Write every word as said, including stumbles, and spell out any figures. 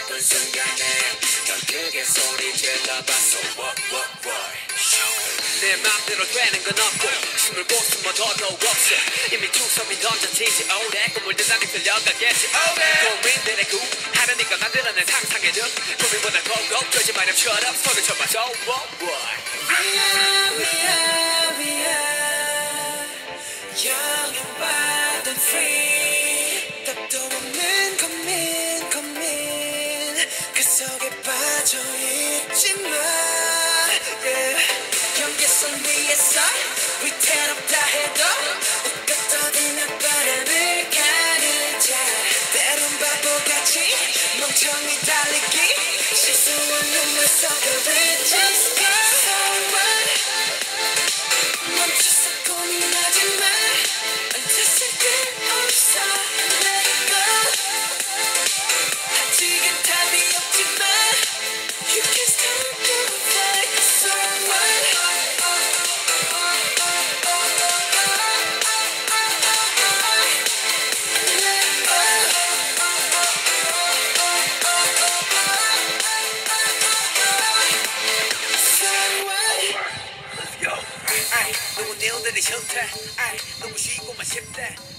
그 순간에 넌 크게 소리 질러봤어 what what what 내 맘대로 되는 건 없고 숨을 곳숨은 더더욱 없어 이미 투섬이 던져지지 오래 꿈을 대단히 끌려가겠지 오래 고민들의 구 하려니까 만들어낸 상상의 득 고민보다 고고 되지 마렴처럼 손을 쳐봐줘 what what We are, we are, we are Young and wild and free 답도 없는 고민 고민 그 속에 빠져 있지만 yeah. 경계선 위에서 위태롭다 해도 웃고 떠드는 바람을 가르자 때론 바보같이 멍청이 달리기 실수 없는 물 속을 just go forward 멈춰서 고민하지 마 앉았을 때 없어 let it go 아직은 답이 없지만 you can still do like so what Let's go. 아이, 누구 내 오늘의 현태 아이, 너무 쉬고만 싶대